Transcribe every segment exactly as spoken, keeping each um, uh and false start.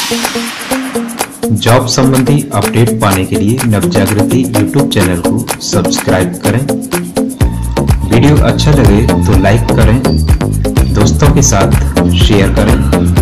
Job संबंधी update पाने के लिए नवजागृति यूट्यूब चैनल को सब्सक्राइब करें। वीडियो अच्छा लगे तो लाइक करें, दोस्तों के साथ शेयर करें।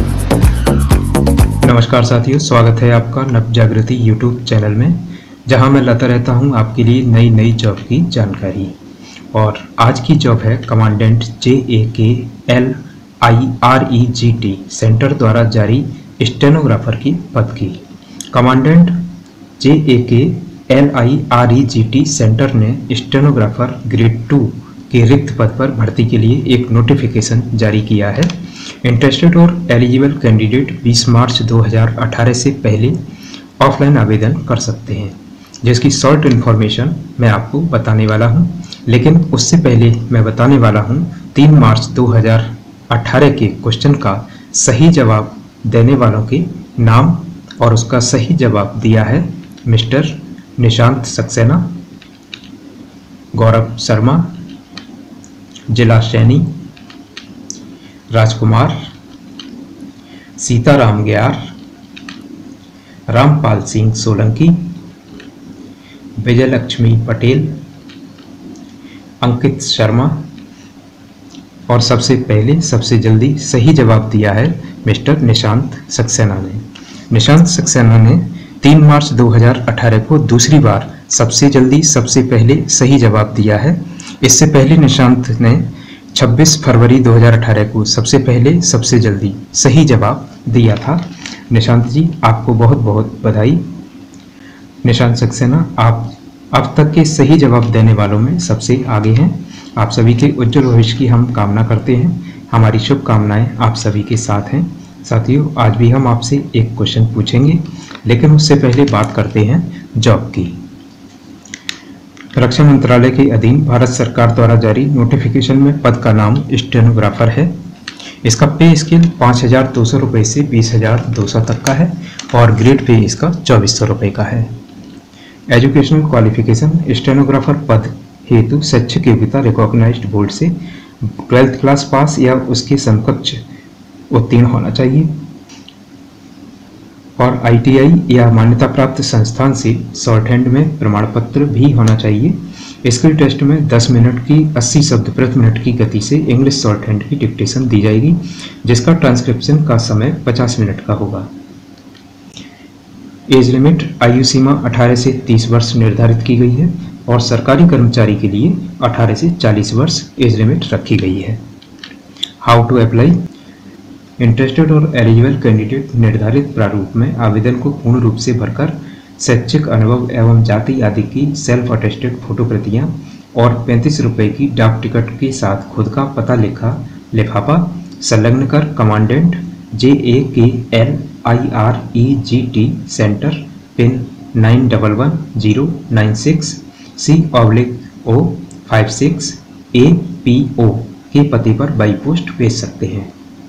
नमस्कार साथियों, स्वागत है आपका नवजागृति यूट्यूब चैनल में, जहां मैं लाता रहता हूं आपके लिए नई नई जॉब की जानकारी। और आज की जॉब है commandant J A K L I R E G T centre द्वारा जारी स्टेनोग्राफर की पद की। Commandant J A K L I R E G T centre ने स्टेनोग्राफर ग्रेड टू के रिक्त पद पर भर्ती के लिए एक नोटिफिकेशन जारी किया है। इंटरेस्टेड और एलिजिबल कैंडिडेट बीस मार्च दो हज़ार अठारह से पहले ऑफलाइन आवेदन कर सकते हैं, जिसकी शॉर्ट इन्फॉर्मेशन मैं आपको बताने वाला हूं। लेकिन उससे पहले मैं बताने वाला हूं तीन मार्च दो हज़ार अठारह के क्वेश्चन का सही जवाब देने वालों के नाम, और उसका सही जवाब दिया है मिस्टर निशांत सक्सेना, गौरव शर्मा, जिला सैनी, राजकुमार, सीताराम ग्यार, रामपाल सिंह सोलंकी, विजयलक्ष्मी पटेल, अंकित शर्मा, और सबसे पहले सबसे जल्दी सही जवाब दिया है मिस्टर निशांत सक्सेना ने। निशांत सक्सेना ने तीन मार्च दो हज़ार अठारह को दूसरी बार सबसे जल्दी सबसे पहले सही जवाब दिया है। इससे पहले निशांत ने छब्बीस फरवरी दो हज़ार अठारह को सबसे पहले सबसे जल्दी सही जवाब दिया था। निशांत जी, आपको बहुत बहुत बधाई। निशांत सक्सेना, आप अब तक के सही जवाब देने वालों में सबसे आगे हैं। आप सभी के उज्जवल भविष्य की हम कामना करते हैं। हमारी शुभकामनाएं आप सभी के साथ हैं। साथियों, आज भी हम आपसे एक क्वेश्चन पूछेंगे, लेकिन उससे पहले बात करते हैं जॉब की। रक्षा मंत्रालय के अधीन भारत सरकार द्वारा जारी नोटिफिकेशन में पद का नाम स्टेनोग्राफर है। इसका पे स्केल पाँच हजार दो सौ रुपये से बीस हजार दो सौ तक का है और ग्रेड पे इसका चौबीस सौ रुपये का है। एजुकेशनल क्वालिफिकेशन, स्टेनोग्राफर पद हेतु शैक्षिक योग्यता रिकॉग्नाइज्ड बोर्ड से ट्वेल्थ क्लास पास या उसके समकक्ष उत्तीर्ण होना चाहिए और आई टी आई या मान्यता प्राप्त संस्थान से शॉर्ट हैंड में प्रमाण पत्र भी होना चाहिए। स्किल टेस्ट में दस मिनट की अस्सी शब्द प्रति मिनट की गति से इंग्लिश शॉर्ट हैंड की डिक्टेशन दी जाएगी, जिसका ट्रांसक्रिप्शन का समय पचास मिनट का होगा। एज लिमिट, आयु सीमा अठारह से तीस वर्ष निर्धारित की गई है और सरकारी कर्मचारी के लिए अठारह से चालीस वर्ष एज लिमिट रखी गई है। हाउ टू अप्लाई, इंटरेस्टेड और एलिजिबल कैंडिडेट निर्धारित प्रारूप में आवेदन को पूर्ण रूप से भरकर शैक्षिक अनुभव एवं जाति आदि की सेल्फ अटेस्टेड फोटो प्रतियां और पैंतीस रुपये की डाक टिकट के साथ खुद का पता लिखा लिफाफा संलग्न कर commandant J A K L I R E G T centre pin nine double one zero nine six C oblique O five six A P O के पते पर बाई पोस्ट भेज सकते हैं।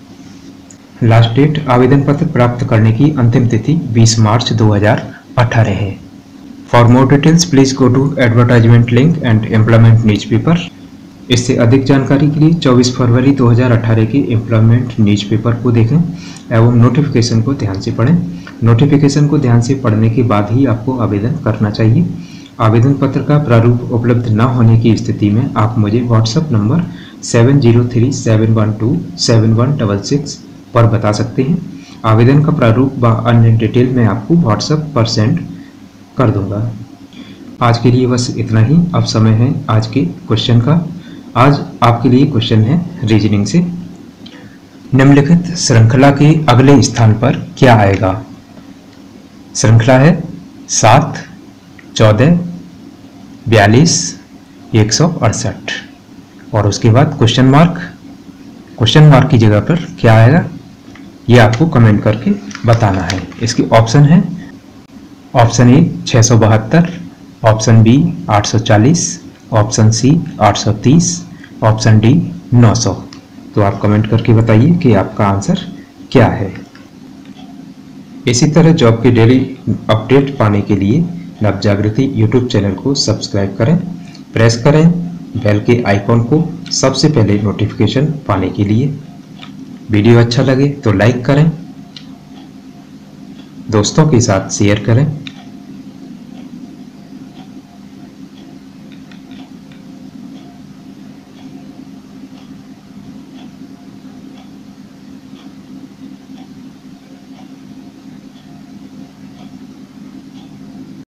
लास्ट डेट आवेदन पत्र प्राप्त करने की अंतिम तिथि बीस मार्च दो हज़ार अठारह है। For more details please go to advertisement link and employment newspaper. इससे अधिक जानकारी के लिए चौबीस फरवरी दो हज़ार अठारह के एम्प्लॉयमेंट न्यूज़पेपर को देखें एवं नोटिफिकेशन को ध्यान से पढ़ें। नोटिफिकेशन को ध्यान से पढ़ने के बाद ही आपको आवेदन करना चाहिए। आवेदन पत्र का प्रारूप उपलब्ध न होने की स्थिति में आप मुझे WhatsApp number seven zero three seven one two seven one double six पर बता सकते हैं। आवेदन का प्रारूप व अन्य डिटेल मैं आपको व्हाट्सएप पर सेंड कर दूंगा। आज के लिए बस इतना ही। अब समय है आज के क्वेश्चन का। आज आपके लिए क्वेश्चन है रीजनिंग से। निम्नलिखित श्रृंखला के अगले स्थान पर क्या आएगा? श्रृंखला है सात, चौदह, बयालीस, एक सौ अड़सठ, और उसके बाद क्वेश्चन मार्क। क्वेश्चन मार्क की जगह पर क्या आएगा ये आपको कमेंट करके बताना है। इसके ऑप्शन है, ऑप्शन ए छः सौ बहत्तर, ऑप्शन बी आठ सौ चालीस, ऑप्शन सी आठ सौ तीस, ऑप्शन डी नौ सौ। तो आप कमेंट करके बताइए कि आपका आंसर क्या है। इसी तरह जॉब के डेली अपडेट पाने के लिए नवजागृति यूट्यूब चैनल को सब्सक्राइब करें, प्रेस करें बेल के आइकॉन को सबसे पहले नोटिफिकेशन पाने के लिए। वीडियो अच्छा लगे तो लाइक करें, दोस्तों के साथ शेयर करें